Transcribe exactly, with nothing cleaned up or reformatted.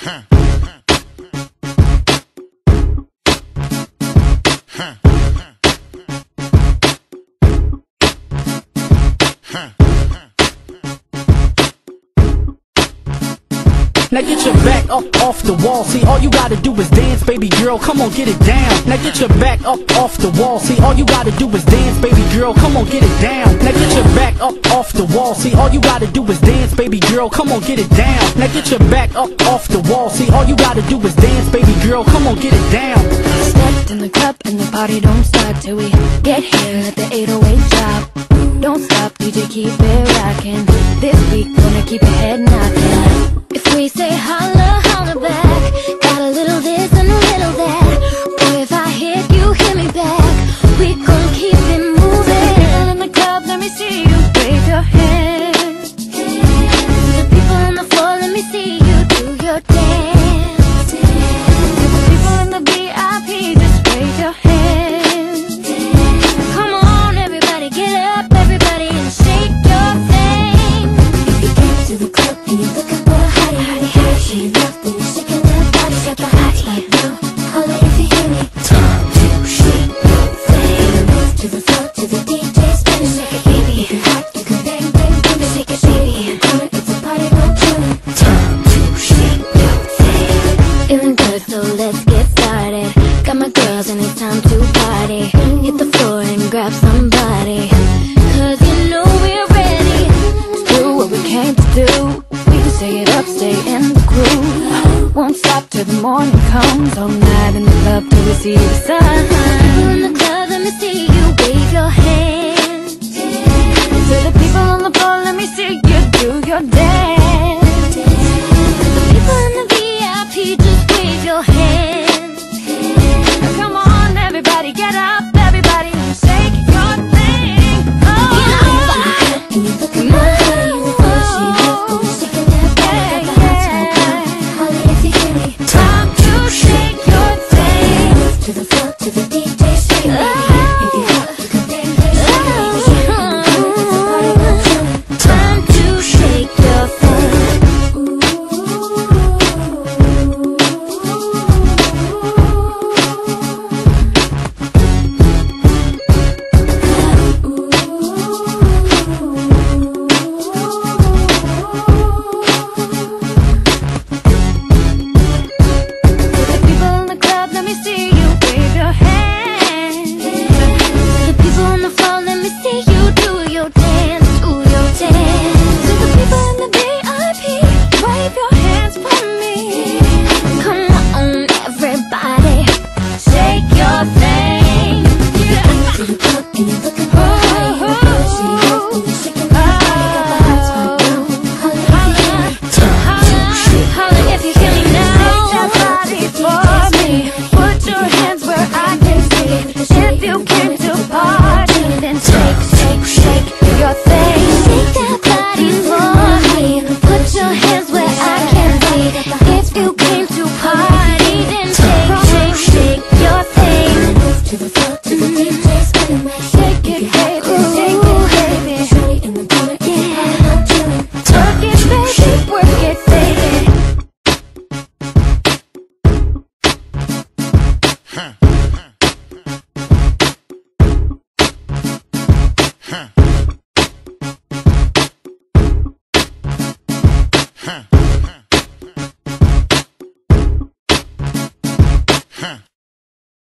Now get your back up off the wall. See, all you gotta do is dance, baby girl. Come on, get it down. Now get your back up off the wall. See, all you gotta do is dance, baby girl. Come on, get it down. Now get your back up off the wall. See, all you gotta do is dance, baby girl. Come on, get it down. Now get your back up off the wall. See, all you gotta do is dance, baby girl. Come on, get it down. Stepped in the club and the party don't stop till we get here at the eight oh eight drop. Don't stop, D J, keep it rockin'. This week, gonna keep your head knockin'. If we say holla, holla back, got a little this and a little that. Boy, if I hit you, hit me back. We gon' keep it moving. People in the club, let me see you wave your hands. To the people on the floor, let me see you do your dance. To the people in the V I P, just wave your hands. Come on, everybody, get up, everybody, and shake your thing. If you came to the club and you're looking for a hottie, hottie, hottie, she love when you're shaking that body, shake the hottie. Right now, holla if you hear me. Time to shake your thing. Move to the floor, to the D J, spin it, shake it, baby. If you're hot, you can bang, bang, bang, shake it, baby. Come on, it's a party, no chillin'. Time to shake your thing. Feeling good, so let's get started. Got my girls and it's time to party. Hit the floor and grab somebody, cause you know we're ready to do what we came to do. We can stay it up, stay in the groove. Won't stop till the morning comes. All night in the club till we see the sun. People in the club, let me see you wave your hands. To the people on the floor, let me see you do your dance. To the people in the V I P, just wave your hands. Now come on, everybody, get up, everybody, and shake your thing. Oh, and you're looking for her, you're the girl she loves, when you're shaking that body, got the hot spot going. Holla if you hear me. Time to shake your thing. Move to the floor, to the D J, shake it, baby. If you're hot, you can bang, bang, shake it, baby. It's a party, no chillin'. Time to shake your thing. Huh.